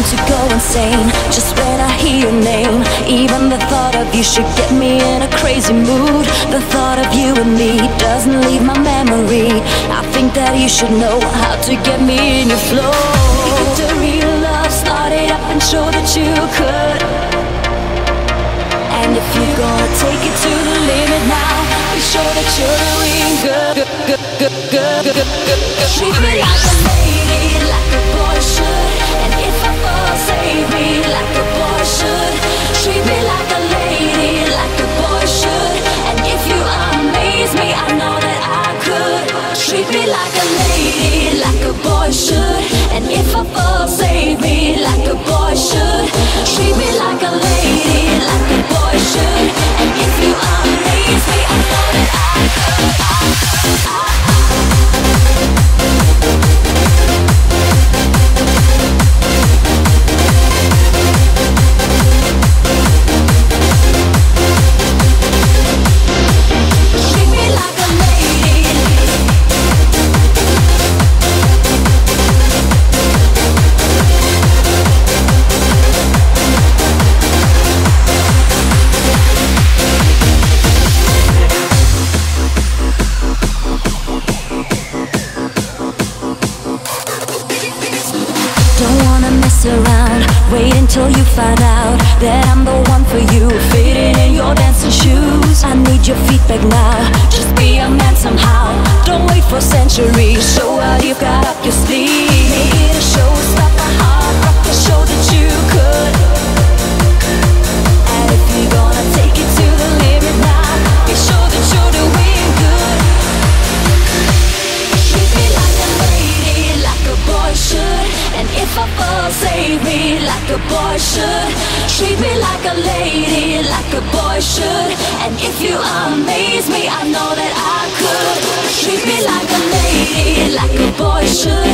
to go insane just when I hear your name. Even the thought of you should get me in a crazy mood. The thought of you and me doesn't leave my memory. I think that you should know how to get me in your flow. Make it the real love, start it up and show that you could. And if you're gonna take it to the limit now, be sure that you're doing good. Treat me like a lady, like a boy should. And if I fall, save me like a boy should. Treat me like a lady, like a boy should. And if you amaze me, I know that I could. Treat me like a lady, like a boy should. And if I fall, save me like a boy should. Treat me like a lady, like a boy should. And if you amaze me, I know that I could. Around, wait until you find out that I'm the one for you. Fitting in your dancing shoes, I need your feedback now. Just be a man somehow, don't wait for centuries. Show what you've got up your sleeve. Make it a show, stop my heart, rock the show that you could. And if you're gonna take it to the limit now, be sure that you're doing good. Treat me like a lady, like a boy should. And if I fall, save me like a boy should. Treat me like a lady, like a boy should. And if you amaze me, I know that I could. Treat me like a lady, like a boy should.